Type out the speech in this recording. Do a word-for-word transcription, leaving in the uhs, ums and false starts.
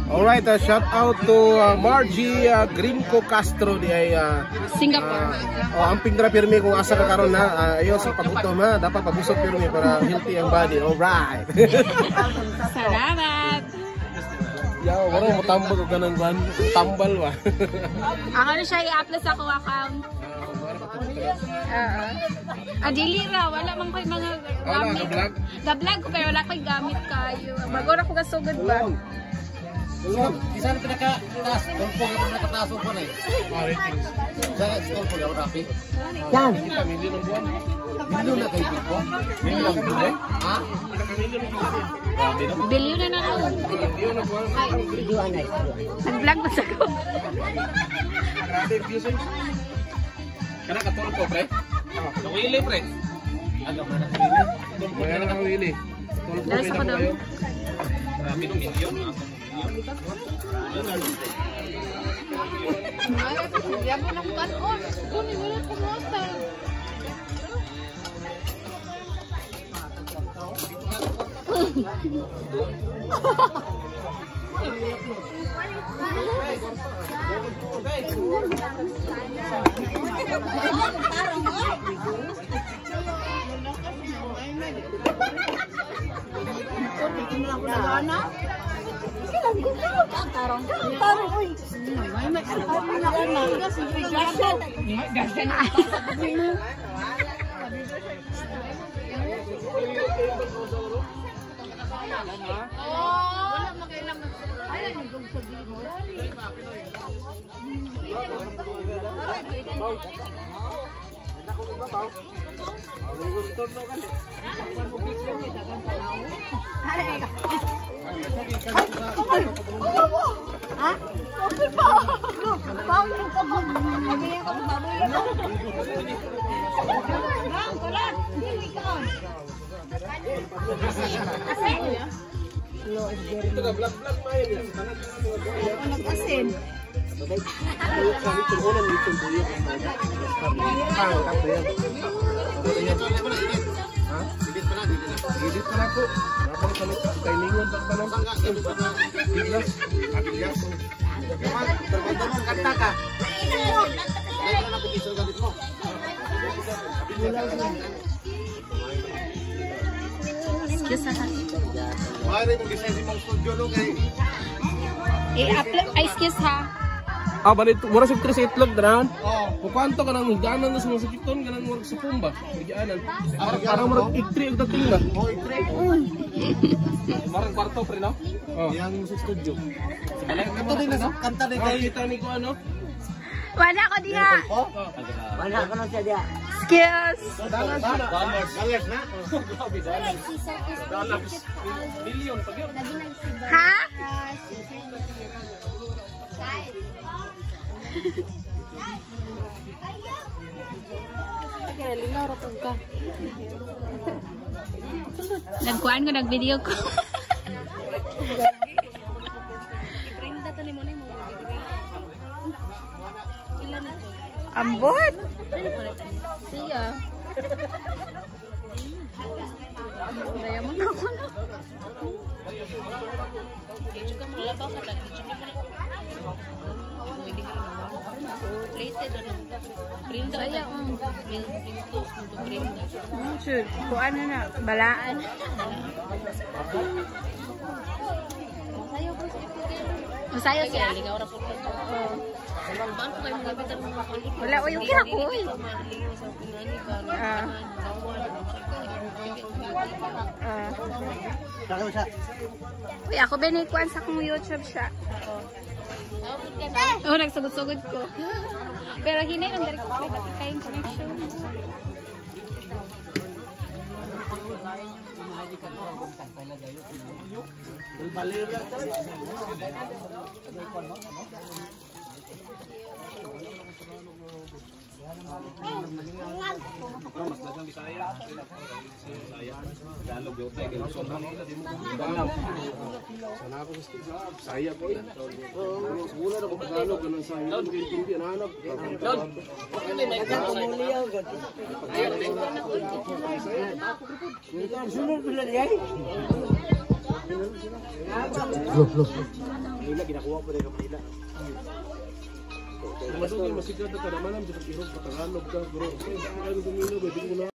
Alright, uh, shout out to uh, Margie uh, Grinco Castro di ay uh, Singapore. Uh, oh, amping dra pirmi kung asa ka karon na. Uh, ayo sa pagutom ha, dapat pabusog pirmi para healthy ang body. Alright. Salamat. Yaw, wala mo tambal ko ganang ban. Tambal wa. Ako na siya i-upload sa akong account. Oo. Ah, dili ra, wala man ko'y mga gamit. Wala, ga-vlog ko pero wala ko'y gamit kayo. Bago na ko gasugod ba? So, isa na pinaka-taas, tulpo nga pinaka-taas ko na eh. Ah, ratings. Isa na, tulpo nga, rapi. Yan. Kita milyon ng buwan. Milyon na kayo tulpo? Milyon lang buwan? Ha? Bilyon na na ako. Milyon ng buwan. Nag-vlog ba sa ko? Grabe views eh. Kana ka tulpo, pre? Nawili, pre? Ano ba na? Kaya na nakawili. Tulpo Dahil sa ko daw. Marami ng milyon. Yan mo na kung kanon. Kunin mo na kung mata. Tarong, tarong, uy. May may tarong na ko na. Gasyan na. Wala magkailang. Ay, nagdug sa dito. Ha? Okay pa. Paul yung kabog. Sabi niya kung baboy yan. Rang, kulat. Hindi ka. Asin. Ito ka vlog-vlog pa yun. Nag-asin. Edit pa na po. Dapat kami kay Lingon pa pa lang. Biglas. Biglas. Tergantung kata ka. Kaya na piso gamit mo. Excuse ha. Mari mo design si mong studio no kay. I-upload. Ay, excuse ha. Ah, balik mura sa tres itlog daran. Oh. Kung kwanto ka nang higdanan sa mga sakiton ka nang mura sa pumba. Higdanan. Para mura iktri ang dating na. Oh, ikre. Marang kwarto pre no? Oh. Yang sa studio. Kanto din na kanta din Kay kay. kita ni ko ano? Wala ko diha. Oh. Wala ka na siya dia. Excuse. Dalan na. Dollars. Dollars na. Dollars. Billion pag yun. Ha? Nagkuhan ko, nag-video ko. Ambot! Siya. Daya mo na ako na. Saya ang sure, kung ano na, balaan. Masaya siya. Wala, o yung kira ko eh. Ah. Ah. Uy, ako binikuan sa kong YouTube siya. Oo, oh, nagsugod-sugod ko. Pero hinay lang dari ko kayong connection. Sana ako sa studio. Saya po yan. Wala na ko Tagalog. Ganun sa iyo. Hindi na hanap. Sunod pala diay. Manila, ginakuha po tayo ka Manila. Masuk yung masikat ka naman ang sa irog Tagalog ka bro. Kasi ano sa Milo, pwede ko na